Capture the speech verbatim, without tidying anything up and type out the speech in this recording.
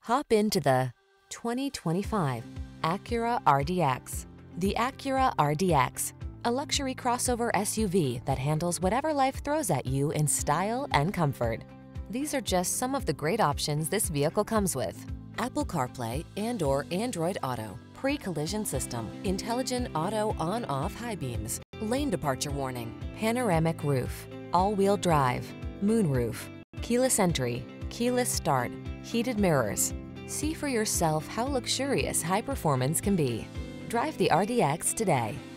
Hop into the twenty twenty-five Acura R D X. The Acura R D X, a luxury crossover S U V that handles whatever life throws at you in style and comfort. These are just some of the great options this vehicle comes with: Apple CarPlay and or Android Auto, pre-collision system, intelligent auto on-off high beams, lane departure warning, panoramic roof, all-wheel drive, moonroof, keyless entry, keyless start, heated mirrors. See for yourself how luxurious high performance can be. Drive the R D X today.